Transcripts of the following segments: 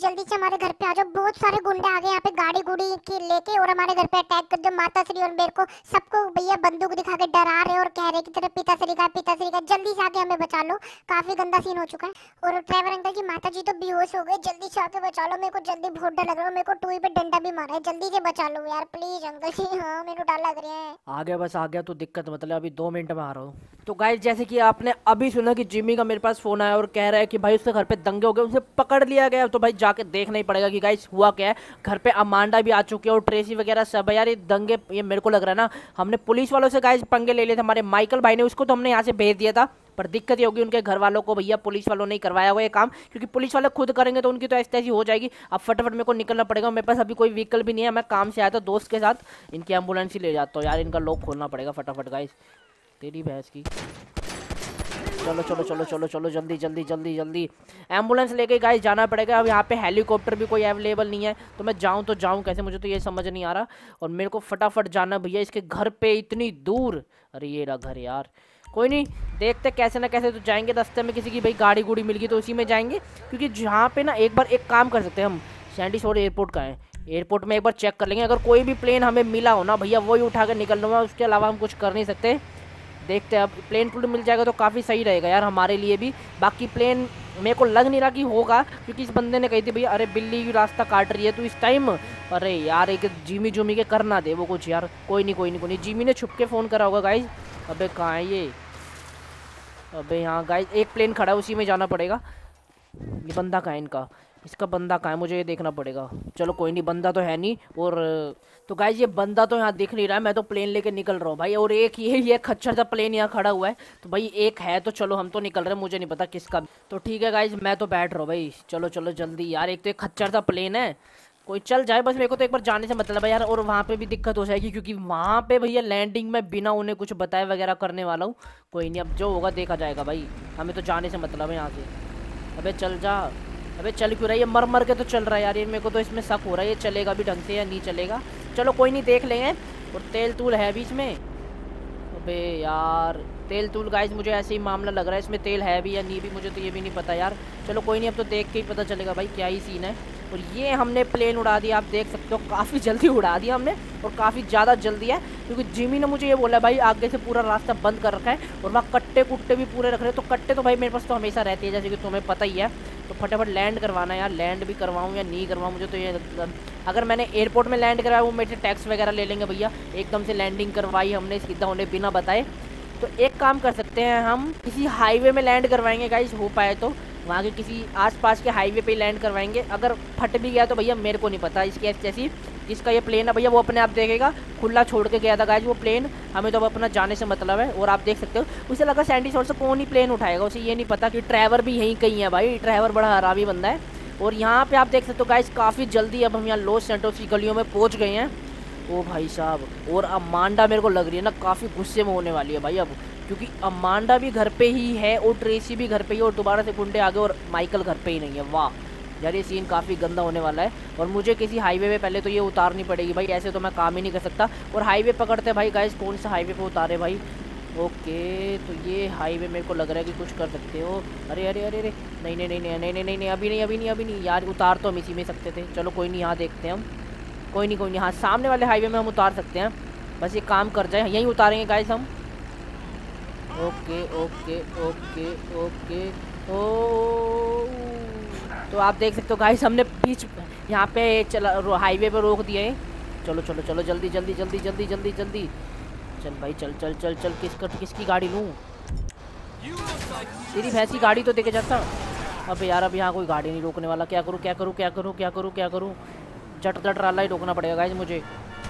जल्दी से हमारे घर पे आ जाओ। बहुत सारे गुंडे आ गए यहाँ पे गाड़ी गुड़ी की लेके और हमारे घर पे अटैक कर दो। माता श्री और मेरे को सबको भैया बंदूक दिखा के डरा रहे और कह रहे कि तेरे पिताश्री का जल्दी से आके हमें बचा लो। काफी गंदा सीन हो चुका है। और ड्राइवर अंकल की माता जी तो बेहोश हो गए। जल्दी से आके बचा लो, मेरे को जल्दी बहुत डर लग रहा है। मेरे को टूई पे डंडा भी मारा है, जल्दी से बचा लो यार प्लीज अंकल जी। हाँ मेरे को डर लग रहा है। आ गया, बस आ गया तो दिक्कत मतलब अभी 2 मिनट में आ रहा हूँ। तो गाइस जैसे कि आपने अभी सुना कि जिम्मी का मेरे पास फोन आया और कह रहा है कि भाई उसके घर पे दंगे हो गए, उसे पकड़ लिया गया। तो भाई जाके देखना ही पड़ेगा कि गाइस हुआ क्या है। घर पे अमांडा भी आ चुकी है और ट्रेसी वगैरह सब है यार। ये दंगे, ये मेरे को लग रहा है ना हमने पुलिस वालों से गाइस पंगे ले लिए थे। हमारे माइकल भाई ने, उसको तो हमने यहाँ से भेज दिया था, पर दिक्कत ये होगी उनके घर वालों को भैया पुलिस वालों ने करवाया हुआ ये काम, क्योंकि पुलिस वाले खुद करेंगे तो उनकी तो ऐसी तैसी हो जाएगी। अब फटाफट मेरे को निकलना पड़ेगा। मेरे पास अभी कोई व्हीकल भी नहीं है, मैं काम से आया था दोस्त के साथ, इनकी एम्बुलेंस ही ले जाता हूँ यार। इनका लॉक खोलना पड़ेगा फटाफट गाइस, तेरी भैंस की। चलो चलो चलो चलो चलो जल्दी जल्दी जल्दी जल्दी एम्बुलेंस लेके गाइस जाना पड़ेगा। अब यहाँ पे हेलीकॉप्टर भी कोई अवेलेबल नहीं है, तो मैं जाऊँ तो जाऊँ कैसे, मुझे तो ये समझ नहीं आ रहा। और मेरे को फटाफट जाना भैया इसके घर पे, इतनी दूर। अरे ये रहा घर यार, कोई नहीं, देखते कैसे ना कैसे तो जाएंगे। रास्ते में किसी की भाई गाड़ी गुड़ी मिल गई तो उसी में जाएंगे, क्योंकि जहाँ पे ना एक बार एक काम कर सकते हैं हम। सैंडी शोर एयरपोर्ट का है, एयरपोर्ट में एक बार चेक कर लेंगे। अगर कोई भी प्लेन हमें मिला हो ना भैया, वही उठा कर निकलना हुआ, उसके अलावा हम कुछ कर नहीं सकते। देखते हैं, अब प्लेन मिल जाएगा तो काफ़ी सही रहेगा यार हमारे लिए भी। बाकी प्लेन मेरे को लग नहीं रहा कि होगा, क्योंकि इस बंदे ने कही थी भैया अरे बिल्ली की रास्ता काट रही है तो इस टाइम। अरे यार एक जिमी जुमी के करना दे वो कुछ यार। कोई नहीं कोई नहीं कोई नहीं, जिमी ने छुप के फ़ोन करा होगा गाइज। अबे कहाँ है ये? अबे यहाँ गाइज एक प्लेन खड़ा है, उसी में जाना पड़ेगा। ये बंदा कहाँ है इनका? इसका बंदा कहाँ है, मुझे ये देखना पड़ेगा। चलो कोई नहीं, बंदा तो है नहीं। और तो गाइज ये बंदा तो यहाँ दिख नहीं रहा है, मैं तो प्लेन लेके निकल रहा हूँ भाई। और एक ये खच्चर सा प्लेन यहाँ खड़ा हुआ है, तो भाई एक है तो चलो हम तो निकल रहे हैं, मुझे नहीं पता किसका। तो ठीक है गाइज मैं तो बैठ रहा हूँ भाई। चलो चलो जल्दी यार, एक तो एक खच्चर सा प्लेन है, कोई चल जाए बस। मेरे को तो एक बार जाने से मतलब है यार। और वहाँ पे भी दिक्कत हो जाएगी, क्योंकि वहाँ पे भैया लैंडिंग में बिना उन्हें कुछ बताए वगैरह करने वाला हूँ। कोई नहीं, अब जो होगा देखा जाएगा भाई, हमें तो जाने से मतलब है यहाँ से। अबे चल जा, अबे चल क्यों रहा है ये? मर मर के तो चल रहा है यार ये, मेरे को तो इसमें शक हो रहा है ये चलेगा भी ढंग से या नहीं चलेगा। चलो कोई नहीं देख लेंगे। और तेल तूल है बीच में? अबे यार तेल तूल गाइस मुझे ऐसे ही मामला लग रहा है, इसमें तेल है भी या नहीं भी मुझे तो ये भी नहीं पता यार। चलो कोई नहीं, अब तो देख के ही पता चलेगा भाई क्या ही सीन है। और ये हमने प्लेन उड़ा दिया, आप देख सकते हो काफ़ी जल्दी उड़ा दिया हमने, और काफ़ी ज़्यादा जल्दी है, क्योंकि जिमी ने मुझे ये बोला भाई आगे से पूरा रास्ता बंद कर रखा है और वहाँ कट्टे कुट्टे भी पूरे रख रहे हैं। तो कट्टे तो भाई मेरे पास तो हमेशा रहती है, जैसे कि तुम्हें पता ही है। तो फटाफट लैंड करवाना है यार, लैंड भी करवाऊँ या नहीं करवाऊँ मुझे तो ये, अगर मैंने एयरपोर्ट में लैंड करवाया वो मेरे से टैक्स वगैरह ले लेंगे भैया। एकदम से लैंडिंग करवाई हमने सीधा उन्हें बिना बताए। तो एक काम कर सकते हैं, हम किसी हाईवे में लैंड करवाएंगे गाइस, हो पाए तो वहाँ के किसी आसपास के हाईवे पे लैंड करवाएंगे। अगर फट भी गया तो भैया मेरे को नहीं पता, इसकी जैसी जिसका ये प्लेन है भैया वो अपने आप देखेगा। खुला छोड़ के गया था गाइस वो प्लेन, हमें तो अब अपना जाने से मतलब है। और आप देख सकते हो उसे लगा सैंडी शोर से कौन ही प्लेन उठाएगा, उसे ये नहीं पता कि ड्राइवर भी यहीं कहीं है भाई। ड्राइवर बड़ा हरामी बंदा है। और यहाँ पे आप देख सकते हो गाइस काफ़ी जल्दी अब हम यहाँ लॉस सैंटोस की गलियों में पहुँच गए हैं। ओ भाई साहब, और अमांडा मेरे को लग रही है ना काफ़ी गुस्से में होने वाली है भाई अब, क्योंकि अमांडा भी घर पे ही है और ट्रेसी भी घर पे ही, और दोबारा से गुंडे आ गए और माइकल घर पे ही नहीं है। वाह यार ये सीन काफ़ी गंदा होने वाला है। और मुझे किसी हाईवे पे पहले तो ये उतारनी पड़ेगी भाई, ऐसे तो मैं काम ही नहीं कर सकता। और हाईवे पकड़ते भाई गाइस, कौन सा हाईवे पे उतारे भाई? ओके तो ये हाईवे मेरे को लग रहा है कि कुछ कर सकते हो। अरे अरे अरे अरे नहीं नहीं नहीं नहीं नहीं नहीं नहीं अभी नहीं अभी नहीं अभी नहीं यार, उतार तो हम इसी में सकते थे। चलो कोई नहीं, यहाँ देखते हैं हम। कोई नहीं हाँ सामने वाले हाईवे में हम उतार सकते हैं, बस ये काम कर जाए, यहीं उतारेंगे गाइस हम। ओके ओके ओके ओके ओ, तो आप देख सकते हो गाइस हमने बीच यहाँ पे चला हाईवे पे रोक दिए हैं। चलो चलो चलो जल्दी जल्दी जल्दी जल्दी जल्दी जल्दी चल भाई चल चल चल चल। किसकी गाड़ी लूँ? तेरी भैंसी गाड़ी तो देके जाता। अब यार अब यहाँ कोई गाड़ी नहीं रोकने वाला, क्या करूँ क्या करूँ क्या करूँ क्या करूँ क्या करूँ? जट ट्राला ही रोकना पड़ेगा गाइस मुझे।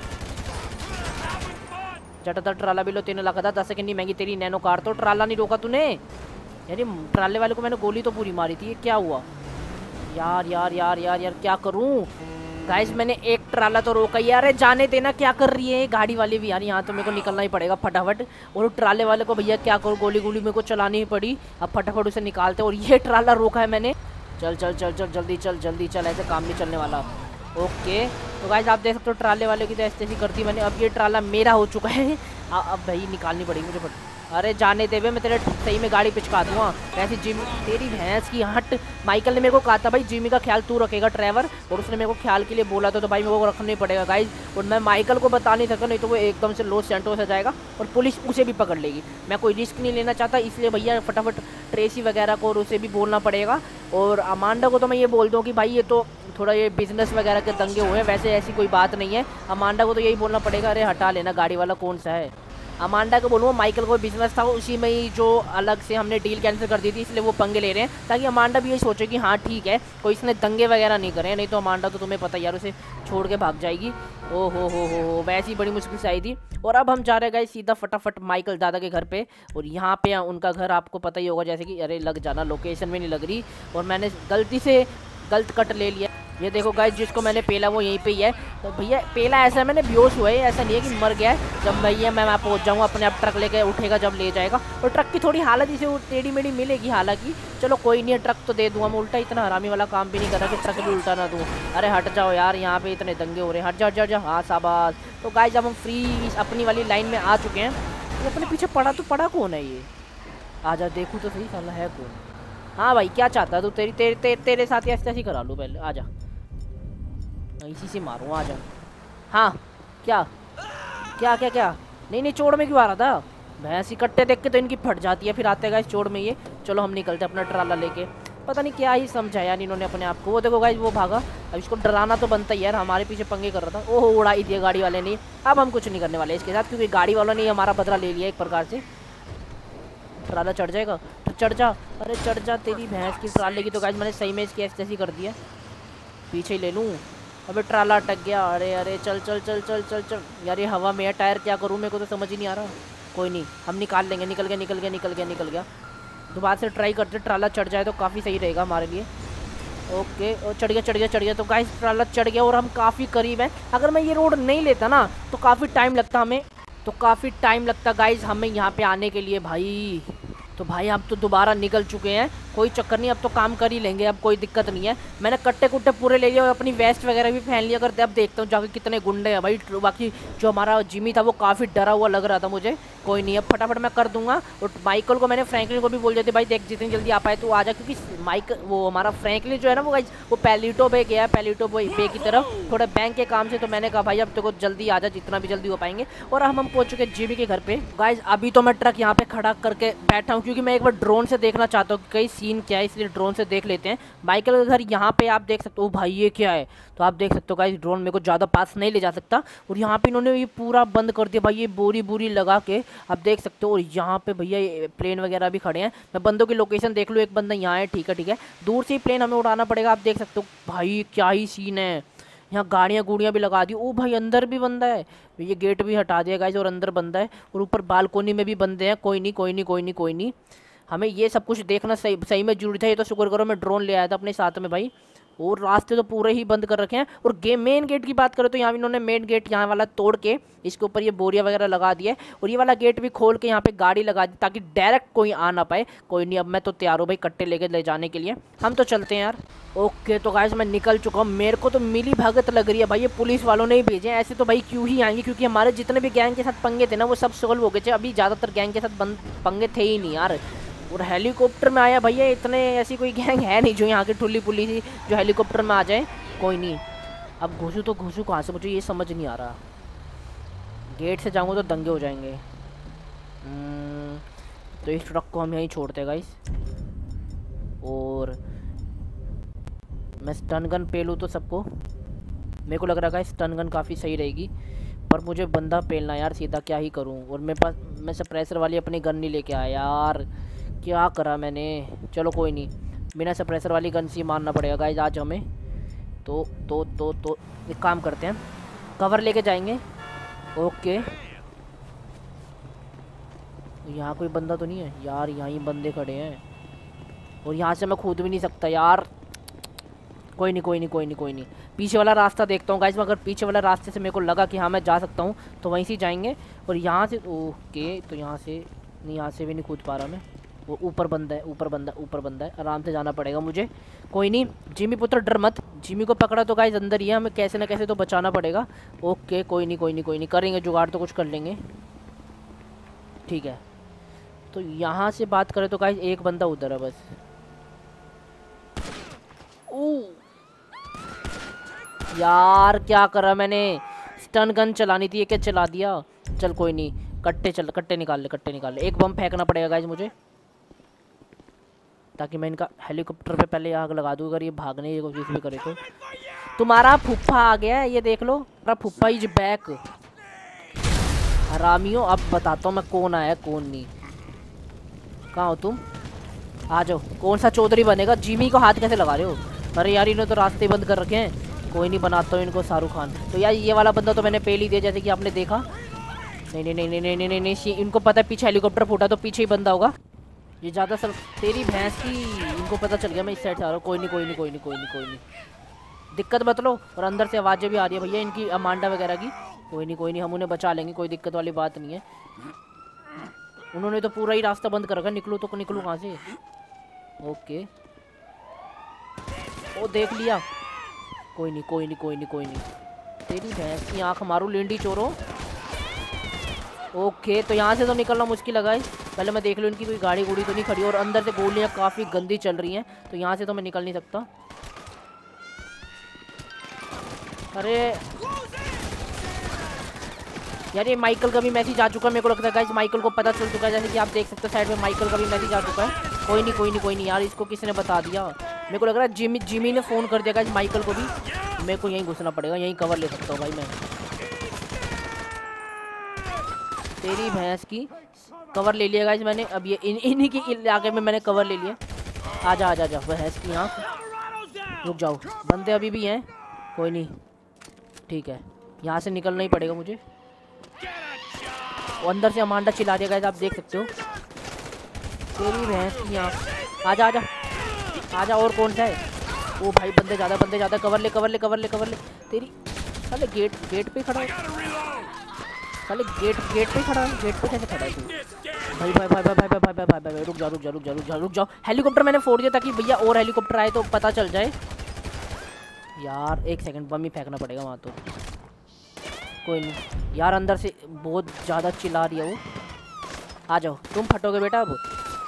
जट ट्राला भी लो, 3 लाख था 10 सेकंड नहीं महंगी तेरी नैनो कार। तो ट्राला नहीं रोका तूने यानी, ट्राले वाले को मैंने गोली तो पूरी मारी थी, ये क्या हुआ यार यार यार यार यार क्या करूं गाइस? मैंने एक ट्राला तो रोका यार, अरे जाने देना, क्या कर रही है गाड़ी वाली भी यार। यहाँ तो मेरे को निकलना ही पड़ेगा फटाफट। और ट्राले वाले को भैया क्या करूँ, गोली मेरे को चलानी ही पड़ी। अब फटाफट उसे निकालते। और ये ट्राला रोका है मैंने। चल चल चल चल जल्दी चल जल्दी चल, ऐसे काम नहीं चलने वाला। ओके तो गाइस आप देख सकते हो ट्राले वाले की तो ऐसी कर दी मैंने। अब ये ट्राला मेरा हो चुका है, अब भाई निकालनी पड़ेगी मुझे अरे जाने दे बे, मैं तेरे सही में गाड़ी पिचका दूंगा। वैसे जिमी तेरी भैंस की हट। माइकल ने मेरे को कहा था भाई जिमी का ख्याल तू रखेगा ड्राइवर, और उसने मेरे को ख्याल के लिए बोला था, तो भाई मेरे को रखना ही पड़ेगा गाइज। और मैं माइकल को बता नहीं सकता, नहीं तो वो एकदम से लॉस सैंटोस हो जाएगा और पुलिस उसे भी पकड़ लेगी। मैं कोई रिस्क नहीं लेना चाहता, इसलिए भैया फटाफट ट्रेसी वगैरह को और उसे भी बोलना पड़ेगा। और अमांडा को तो मैं ये बोल दूँ कि भाई ये तो थोड़ा ये बिजनेस वगैरह के दंगे हुए हैं, वैसे ऐसी कोई बात नहीं है। अमांडा को तो यही बोलना पड़ेगा, अरे हटा लेना गाड़ी वाला कौन सा है। अमांडा को बोलूँगा माइकल को बिजनेस था, उसी में ही जो अलग से हमने डील कैंसिल कर दी थी, इसलिए वो पंगे ले रहे हैं, ताकि अमांडा भी यही सोचे कि हाँ ठीक है कोई इसने दंगे वगैरह नहीं करे। नहीं तो अमांडा तो तुम्हें पता यार उसे छोड़ के भाग जाएगी। ओ हो वैसे ही बड़ी मुश्किल से आई थी। और अब हम जा रहे गए सीधा फटाफट माइकल दादा के घर पे। और यहाँ पे उनका घर आपको पता ही होगा, जैसे कि अरे लग जाना, लोकेशन में नहीं लग रही और मैंने गलती से गलत कट ले लिया। ये देखो गाइस, जिसको मैंने पेला वो यहीं पे ही है। तो भैया पेला ऐसा मैंने बेहोश हुआ है, ऐसा नहीं है कि मर गया है। जब भैया मैं वहाँ पहुँच जाऊँगा अपने आप ट्रक लेके उठेगा जब ले जाएगा। और ट्रक की थोड़ी हालत इसे टेढ़ी मेढ़ी मिलेगी, हालांकि चलो कोई नहीं है, ट्रक तो दे दूँगा मैं। उल्टा इतना हरामी वाला काम भी नहीं कर रहा कि ट्रक भी उल्टा ना दूँ। अरे हट जाओ यार, यहाँ पे इतने दंगे हो रहे हैं, हट जाओ हट जाओ। हाँ शाबाश। तो गाइस जब हम फ्री अपनी वाली लाइन में आ चुके हैं, तो अपने पीछे पड़ा कौन है ये? आजा देखूँ तो सही साला है कौन। हाँ भाई क्या चाहता है तू? तेरे साथ ही ऐसे करा लूँ पहले, आजा इसी से मारूँ, आजा। हाँ क्या क्या क्या क्या? नहीं चोड़ में क्यों आ रहा था? भैंस इकट्ठे देख के तो इनकी फट जाती है, फिर आते गाइस चोड़ में ये। चलो हम निकलते अपना ट्राला लेके। पता नहीं क्या ही समझा यार इन्होंने अपने आप को। वो देखो गाइस वो भागा। अब इसको डराना तो बनता ही यार, हमारे पीछे पंगे कर रहा था। ओहो उड़ाई दिया गाड़ी वाले ने। अब हम कुछ नहीं करने वाले इसके साथ, क्योंकि गाड़ी वालों ने हमारा बदला ले लिया एक प्रकार से। ट्राला चढ़ जाएगा तो चढ़ जा। अरे चढ़ जा तेरी भैंस की ट्राले की। तो गाइस मैंने सही में इसकी ऐसी कर दिया, पीछे ही ले लूँ। अबे ट्राला अटक गया। अरे चल चल चल चल चल चल यार, ये हवा में है टायर, क्या करूँ मेरे को तो समझ ही नहीं आ रहा। कोई नहीं हम निकाल लेंगे। निकल गया। दोबारा से ट्राई करते, ट्राला चढ़ जाए तो काफ़ी सही रहेगा हमारे लिए। ओके और चढ़ गया। तो गाइस ट्राला चढ़ गया और हम काफ़ी करीब हैं। अगर मैं ये रोड नहीं लेता ना तो काफ़ी टाइम लगता गाइस हमें यहाँ पे आने के लिए भाई। तो भाई अब तो दोबारा निकल चुके हैं, कोई चक्कर नहीं, अब तो काम कर ही लेंगे, अब कोई दिक्कत नहीं है। मैंने कट्टे कुट्टे पूरे ले लिए और अपनी वेस्ट वगैरह भी पहन लिया करते। अब देखता हूँ जाके कितने गुंडे हैं भाई। बाकी जो हमारा जिमी था वो काफ़ी डरा हुआ लग रहा था मुझे। कोई नहीं अब फटाफट मैं कर दूंगा। और माइकल को मैंने फ्रैंकलिन को भी बोल दिया था भाई देख जितनी जल्दी आ पाए तो आ जा, क्योंकि वो हमारा फ्रैंकलिन जो है ना वो पैलिटो बे गया है, पैलिटो बे की तरफ थोड़ा बैंक के काम से। तो मैंने कहा भाई अब तो जल्दी आ जा, जितना भी जल्दी हो पाएंगे। और हम पहुंच चुके जिमी के घर पे। गाइज अभी तो मैं ट्रक यहाँ पे खड़ा करके बैठा हूँ, क्योंकि मैं एक बार ड्रोन से देखना चाहता हूँ कई सीन क्या है, इसलिए ड्रोन से देख लेते हैं। माइकल का घर यहाँ पे आप देख सकते हो। भाई ये क्या है? तो आप देख सकते हो गाइस ड्रोन मेरे को ज़्यादा पास नहीं ले जा सकता। और यहाँ पे इन्होंने ये पूरा बंद कर दिया भाई, ये बोरी लगा के आप देख सकते हो। और यहाँ पे भैया प्लेन वगैरह भी खड़े हैं। मैं बंदों की लोकेशन देख लूँ, एक बंदा यहाँ है, ठीक है दूर से ही प्लेन हमें उड़ाना पड़ेगा। आप देख सकते हो भाई क्या ही सीन है। यहाँ गाड़ियाँ गुड़ियाँ भी लगा दी। ओ भाई अंदर भी बंदा है, ये गेट भी हटा दिया गाइस और अंदर बंदा है। और ऊपर बालकोनी में भी बंदे हैं। कोई नहीं हमें ये सब कुछ देखना सही में जरूरी था। ये तो शुक्र करो मैं ड्रोन ले आया था अपने साथ में भाई। और रास्ते तो पूरे ही बंद कर रखे हैं। और मेन गेट की बात करें तो यहाँ इन्होंने मेन गेट यहाँ वाला तोड़ के इसके ऊपर ये बोरिया वगैरह लगा दिया है। और ये वाला गेट भी खोल के यहाँ पे गाड़ी लगा दी, ताकि डायरेक्ट कोई आ ना पाए। कोई नहीं अब मैं तो तैयार हूँ भाई कट्टे लेके ले जाने के लिए। हम तो चलते हैं यार। ओके तो गाइस मैं निकल चुका हूँ। मेरे को तो मिली भगत लग रही है भाई, ये पुलिस वालों ने ही भेजे हैं। ऐसे तो भाई क्यों ही आएंगे, क्योंकि हमारे जितने भी गैंग के साथ पंगे थे ना वो सब सॉल्व हो गए थे। अभी ज़्यादातर गैंग के साथ पंगे थे ही नहीं यार। और हेलीकॉप्टर में आया भैया, इतने ऐसी कोई गैंग है नहीं जो यहाँ की ठुल्ली पुल्ली सी जो हेलीकॉप्टर में आ जाए। कोई नहीं अब घुसूँ कहाँ से, मुझे ये समझ नहीं आ रहा। गेट से जाऊँगा तो दंगे हो जाएंगे। तो इस ट्रक को हम यहीं छोड़ते हैं गाइस। और मैं स्टन गन पेलूँ तो सबको, मेरे को लग रहा है स्टन गन काफ़ी सही रहेगी। पर मुझे बंदा पेलना यार सीधा, क्या ही करूँ। और मैं सप्रेसर वाली अपनी गन नहीं लेके आया यार, क्या करा मैंने। चलो कोई नहीं, बिना सप्रेसर वाली गन से मारना पड़ेगा गाइस आज हमें। तो एक काम करते हैं, कवर लेके जाएंगे। ओके यहाँ कोई बंदा तो नहीं है यार, यहाँ ही बंदे खड़े हैं। और यहाँ से मैं कूद भी नहीं सकता यार। कोई नहीं पीछे वाला रास्ता देखता हूँ गाइस। अगर पीछे वाला रास्ते से मेरे को लगा कि हाँ मैं जा सकता हूँ तो वहीं से जाएंगे। और यहाँ से ओके तो यहाँ से नहीं, यहाँ से भी नहीं कूद पा रहा मैं। वो ऊपर बंदा है, आराम से जाना पड़ेगा मुझे। कोई नहीं जिमी पुत्र डर मत, जिमी को पकड़ा तो गाइस अंदर ही है, हमें कैसे ना कैसे तो बचाना पड़ेगा। ओके कोई नहीं करेंगे जुगाड़, तो कुछ कर लेंगे। ठीक है तो यहाँ से बात करें तो गाइस एक बंदा उधर है बस। ओ यार क्या करा मैंने, स्टन गन चलानी थी, ये क्या चला दिया। चल कोई नहीं, कट्टे निकाल ले, कट्टे निकाल ले। एक बम फेंकना पड़ेगा गाइस मुझे, ताकि मैं इनका हेलीकॉप्टर पे पहले आग लगा दूँ अगर ये भागने की कोशिश भी करे तो। तुम्हारा फुफ्फा आ गया है, ये देख लो, तुम्हारा फुफ्फा इज बैक। हरामियों अब बताता हूँ मैं कौन आया कौन नहीं। कहाँ हो तुम, आ जाओ। कौन सा चौधरी बनेगा, जिमी को हाथ कैसे लगा रहे हो। अरे यार इन्होंने तो रास्ते बंद कर रखे हैं, कोई नहीं बनाता हूँ इनको शाहरुख खान। तो यार ये वाला बंदा तो मैंने पहले ही दिया जैसे कि आपने देखा। नहीं नहीं नहीं नहीं नहीं नहीं नहीं, नहीं इनको पता है पीछे हेलीकॉप्टर फूटा तो पीछे ही बंदा होगा। ये ज़्यादा सर तेरी भैंस की, इनको पता चल गया मैं इस साइड से आ रहा हूँ। कोई नहीं कोई नहीं कोई नहीं कोई नहीं कोई नहीं, दिक्कत मत लो। और अंदर से आवाज़ें भी आ रही है भैया इनकी, अमांडा वगैरह की। कोई नहीं हम उन्हें बचा लेंगे, कोई दिक्कत वाली बात नहीं है। उन्होंने तो पूरा ही रास्ता बंद कर रखा, निकलो तो निकलो कहाँ से। ओके ओ देख लिया, कोई नहीं कोई नहीं कोई नहीं कोई नहीं। तेरी भैंस की आँख मारू लेंडी चोरो। ओके तो यहाँ से तो निकलना मुश्किल लगा है। पहले मैं देख लूँ इनकी कोई गाड़ी गुड़ी तो नहीं खड़ी, और अंदर से गोलियाँ काफ़ी गंदी चल रही हैं, तो यहाँ से तो मैं निकल नहीं सकता। अरे यार ये माइकल का भी मैसेज आ चुका है, मेरे को लगता है गाइस माइकल को पता चल चुका है, जैसे कि आप देख सकते हो साइड में माइकल का भी मैसेज आ चुका है। कोई नहीं कोई नहीं कोई नहीं यार, इसको किसने बता दिया। मेरे को लग रहा है जिमी ने फ़ोन कर दिया गाइस माइकल को भी। मेरे को यहीं घुसना पड़ेगा, यहीं कवर ले सकता हूँ भाई मैं। तेरी भैंस की कवर ले लिया गाइस मैंने। अब ये इन्हीं की इलाके में मैंने कवर ले लिया। आजा आजा आजा भैंस की आँख, रुक जाओ, बंदे अभी भी हैं। कोई नहीं ठीक है, यहाँ से निकलना ही पड़ेगा मुझे। वो अंदर से अमांडा चिल्ला दिया गाइस, आप देख सकते हो। तेरी भैंस की आँख, आजा आजा आजा। और कौन सा है, ओ भाई बंदे ज़्यादा, कवर ले कवर ले कवर ले कवर ले। तेरी साले गेट पे खड़ा है, साले गेट पे खड़ा है। गेट पे कैसे खड़ा है तू। भाई भाई भाई भाई भाई भाई भाई भाई भाई, रुक जाओ। हेलीकॉप्टर मैंने फोड़ दिया ताकि भैया और हेलीकॉप्टर आए तो पता चल जाए। यार एक सेकंड, बम ही फेंकना पड़ेगा वहाँ तो। कोई नहीं यार, अंदर से बहुत ज़्यादा चिल्ला रही है वो। आ जाओ, तुम फटोगे बेटा अब।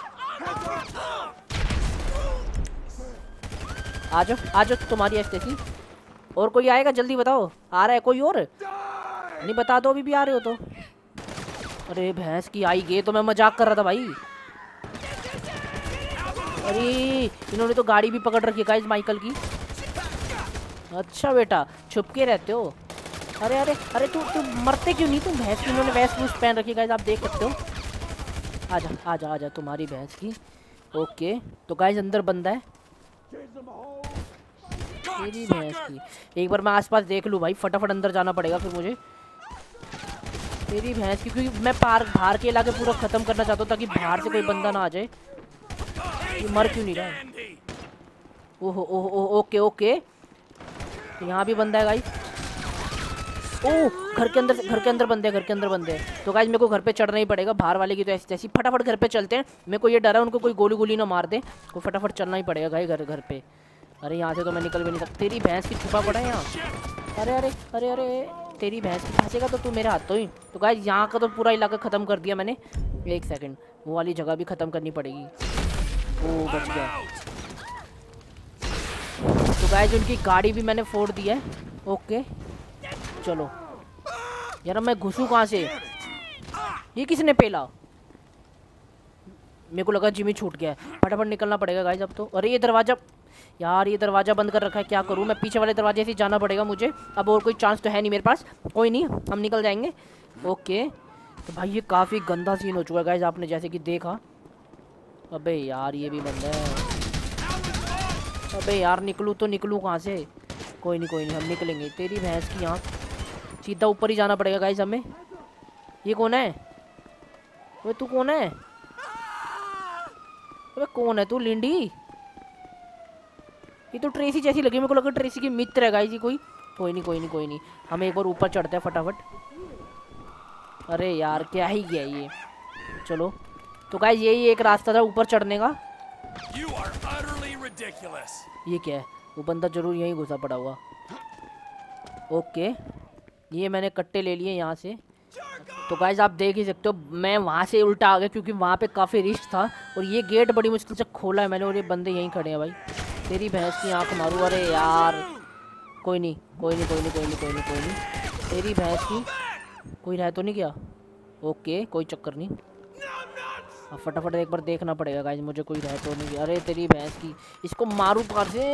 आ जाओ तुम्हारी स्टेसी। और कोई आएगा जल्दी बताओ, आ रहा है कोई और, नहीं बता दो अभी भी आ रहे हो तो। अरे भैंस की आई गए, तो मैं मजाक कर रहा था भाई। अरे इन्होंने तो गाड़ी भी पकड़ रखी है गाइस माइकल की। अच्छा बेटा छुप के रहते हो। अरे अरे अरे तू मरते क्यों नहीं तुम भैंस की। इन्होंने वेस्ट वूस्ट पहन रखी है गाइस, आप देख सकते हो। आजा आजा आजा तुम्हारी भैंस की। ओके तो गाइस अंदर बंदा है, तेरी भैंस की। एक बार मैं आसपास देख लूँ भाई, फटाफट अंदर जाना पड़ेगा फिर मुझे। तेरी भैंस की, क्योंकि मैं बाहर के इलाके पूरा ख़त्म करना चाहता हूँ ताकि बाहर से कोई बंदा ना आ जाए। ये मर क्यों नहीं रहा है। ओहो ओहो ओह ओके ओके, तो यहाँ भी बंदा है गाइस। ओह घर के अंदर बंदे हैं। तो गाइस मेरे को घर पे चढ़ना ही पड़ेगा, बाहर वाले की तो ऐसी तैसी। फटाफट घर पे चलते हैं, मेरे को ये डर है उनको कोई गोली ना मार दे, तो फटाफट चलना ही पड़ेगा गाइस घर पे। अरे यहाँ से तो मैं निकल भी नहीं सकता, तेरी भैंस की छुपा पड़ा है यहाँ। अरे अरे अरे अरे तेरी भैंस की फंसेगा तो तू मेरे हाथों ही। तो गाइस यहाँ का तो पूरा इलाका ख़त्म कर दिया मैंने। एक सेकंड, वो वाली जगह भी ख़त्म करनी पड़ेगी। ओ बच गया। तो गाइस उनकी गाड़ी भी मैंने फोड़ दी है। ओके चलो यार, मैं घुसूँ कहाँ से। ये किसने पेला, मेरे को लगा जिमी छूट गया है। फटाफट निकलना पड़ेगा गाइस अब तो। अरे ये दरवाज़ा, यार ये दरवाज़ा बंद कर रखा है, क्या करूँ मैं। पीछे वाले दरवाजे से जाना पड़ेगा मुझे, अब और कोई चांस तो है नहीं मेरे पास। कोई नहीं हम निकल जाएंगे। ओके तो भाई ये काफ़ी गंदा सीन हो चुका है गाइस, आपने जैसे कि देखा। अबे यार ये भी बंद है। अबे यार निकलूँ तो निकलूँ कहाँ से। कोई नहीं हम निकलेंगे। तेरी भैंस की आँख, सीधा ऊपर ही जाना पड़ेगा गाइस हमें। ये कौन है, अबे तू कौन है, अबे कौन है तू लिंडी। ये तो ट्रेसी जैसी लगी, मेरे को लगा ट्रेसी की मित्र है गाइस ये कोई। कोई नहीं हम एक बार ऊपर चढ़ते हैं फटाफट। अरे यार क्या ही गया ये। चलो तो गाइस यही एक रास्ता था ऊपर चढ़ने का। ये क्या है, वो बंदा जरूर यहीं घुसा पड़ा हुआ। ओके ये मैंने कट्टे ले लिए यहाँ से। तो गाइज आप देख ही सकते हो मैं वहाँ से उल्टा आ गया क्योंकि वहाँ पे काफ़ी रिस्क था और ये गेट बड़ी मुश्किल से खोला है मैंने और ये बंदे यहीं खड़े हैं भाई। तेरी भैंस की आँख मारूँ। अरे यार कोई नहीं कोई नहीं कोई नहीं कोई नहीं कोई नहीं कोई नहीं। तेरी भैंस की कोई रह तो नहीं गया? ओके कोई चक्कर नहीं। अब फटाफट एक बार देखना पड़ेगा गाइज मुझे कोई रह तो नहीं गया। अरे तेरी भैंस की इसको मारूँ पार से।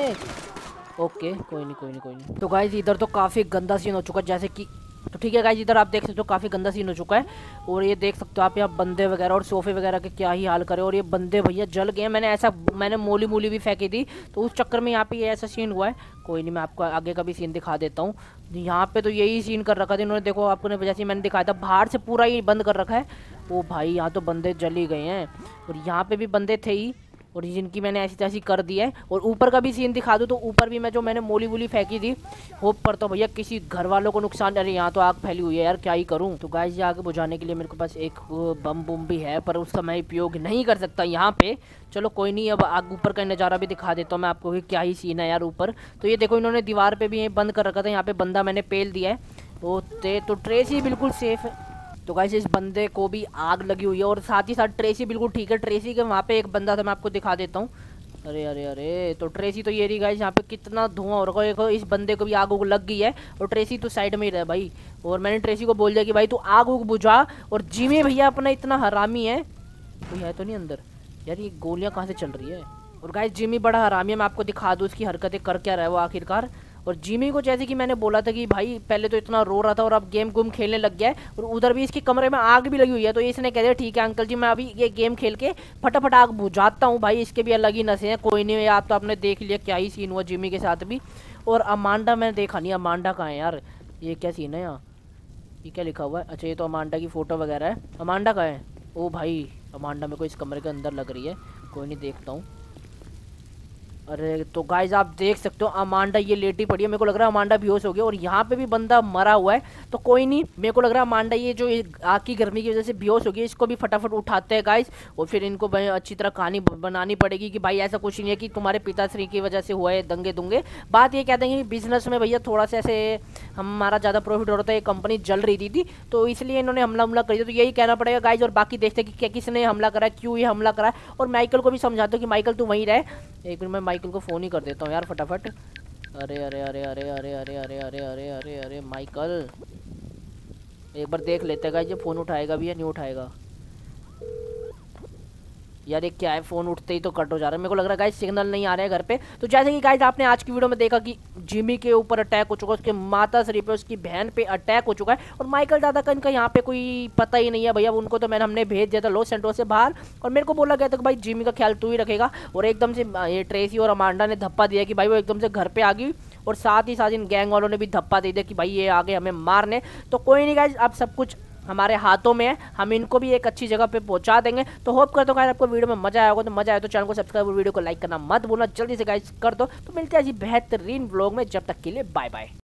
ओके कोई नहीं कोई नहीं कोई नहीं। तो गाइज इधर तो काफ़ी गंदा सीन हो चुका है जैसे कि तो ठीक है गाइज इधर आप देख सकते हो काफ़ी गंदा सीन हो चुका है और ये देख सकते हो आप यहाँ बंदे वगैरह और सोफे वगैरह के क्या ही हाल करे और ये बंदे भैया जल गए। मैंने मोली मूली भी फेंकी थी तो उस चक्कर में यहाँ पे ये ऐसा सीन हुआ है। कोई नहीं मैं आपको आगे का भी सीन दिखा देता हूँ। यहाँ पे तो यही सीन कर रखा था इन्होंने। देखो आपको ने जैसे मैंने दिखाया था बाहर से पूरा ही बंद कर रखा है। ओ भाई यहाँ तो बंदे जल ही गए हैं और यहाँ पे भी बंदे थे ही और जिनकी मैंने ऐसी तैसी कर दी है। और ऊपर का भी सीन दिखा दूँ तो ऊपर भी मैंने मोली वोली फेंकी थी होप पर तो भैया किसी घर वालों को नुकसान। अरे यहाँ तो आग फैली हुई है यार क्या ही करूँ। तो गाइस ये आग बुझाने के लिए मेरे को पास एक बम बुम भी है पर उसका मैं उपयोग नहीं कर सकता यहाँ पे। चलो कोई नहीं अब आग ऊपर का नज़ारा भी दिखा देता हूँ मैं आपको कि क्या ही सीन है यार ऊपर। तो ये देखो इन्होंने दीवार पर भी बंद कर रखा था। यहाँ पे बंदा मैंने पेल दिया है तो ट्रेस ही बिल्कुल सेफ है। तो गाइस इस बंदे को भी आग लगी हुई है और साथ ही साथ ट्रेसी बिल्कुल ठीक है। ट्रेसी के वहाँ पे एक बंदा था मैं आपको दिखा देता हूँ। अरे अरे अरे तो ट्रेसी तो ये रही गाइस। यहाँ पे कितना धुआं हो रखा है। देखो इस बंदे को भी आग उग लग गई है और ट्रेसी तो साइड में ही रहा भाई। और मैंने ट्रेसी को बोल दिया कि भाई तू आग उग बुझा। और जिमी भैया अपना इतना हरामी है कोई है तो नहीं अंदर यार। ये गोलियाँ कहाँ से चल रही है। और गाइस जिमी बड़ा हरामी है मैं आपको दिखा दूँ उसकी हरकतें कर क्या रहा है वो आखिरकार। और जिमी को जैसे कि मैंने बोला था कि भाई पहले तो इतना रो रहा था और अब गेम गुम खेलने लग गया है और उधर भी इसके कमरे में आग भी लगी हुई है। तो इसने कह दिया ठीक है अंकल जी मैं अभी ये गेम खेल के फटाफट आग बुझाता हूँ। भाई इसके भी अलग ही नशे हैं। कोई नहीं आप तो आपने देख लिया क्या ही सीन हुआ जिमी के साथ भी। और अमांडा मैंने देखा नहीं अमांडा कहाँ है यार। ये क्या सीन है यहाँ ये क्या लिखा हुआ है। अच्छा ये तो अमांडा की फ़ोटो वगैरह है। अमांडा कहाँ है? ओ भाई अमांडा मेरे को इस कमरे के अंदर लग रही है। कोई नहीं देखता हूँ। अरे तो गाइज आप देख सकते हो अमांडा ये लेटी पड़ी है। मेरे को लग रहा है अमांडा बेहोश हो गया और यहाँ पे भी बंदा मरा हुआ है। तो कोई नहीं मेरे को लग रहा है अमांडा ये जो आग की गर्मी की वजह से बेहोश हो गई इसको भी फटाफट उठाते हैं गाइज। और फिर इनको अच्छी तरह कहानी बनानी पड़ेगी कि भाई ऐसा कुछ नहीं है कि तुम्हारे पिताश्री की वजह से हुआ है दंगे दुंगे। बात ये कहते हैं कि बिजनेस में भैया थोड़ा सा ऐसे हमारा ज़्यादा प्रॉफिट हो रहा था। ये कंपनी जल रही थी तो इसलिए इन्होंने हमला कर दिया। तो यही कहना पड़ेगा गाइज। और बाकी देखते हैं कि किसने हमला करा क्यों ये हमला करा। और माइकल को भी समझाता हूँ कि माइकल तू वहीं रहे। एक मिनट मैं माइकल को फ़ोन ही कर देता हूँ यार फटाफट। अरे अरे अरे अरे अरे अरे अरे अरे अरे अरे अरे माइकल एक बार देख लेते हैं ये फ़ोन उठाएगा भी या नहीं उठाएगा। यार ये क्या है फ़ोन उठते ही तो कट हो जा रहा है। मेरे को लग रहा है गाइस सिग्नल नहीं आ रहा है घर पे। तो जैसे कि गाइस आपने आज की वीडियो में देखा कि जिमी के ऊपर अटैक हो चुका है उसके माता श्री पे उसकी बहन पे अटैक हो चुका है। और माइकल दादा का इनका यहाँ पे कोई पता ही नहीं है भैया। उनको तो हमने भेज दिया था लॉस सैंटोस से बाहर और मेरे को बोला गया था कि भाई जिमी का ख्याल तू ही रखेगा। और एकदम से ये ट्रेसी और अमांडा ने धप्पा दिया कि भाई वो एकदम से घर पर आ गई। और साथ ही साथ इन गैंग वालों ने भी धप्पा दे दिया कि भाई ये आगे हमें मारने। तो कोई नहीं गाइस अब सब कुछ हमारे हाथों में है। हम इनको भी एक अच्छी जगह पे पहुंचा देंगे। तो होप करता हूँ गाइस आपको वीडियो में मजा आया होगा। तो मजा आया तो चैनल को सब्सक्राइब और वीडियो को लाइक करना मत भूलना। जल्दी से गाइस कर दो। तो मिलते हैं ऐसी बेहतरीन व्लॉग में जब तक के लिए बाय बाय।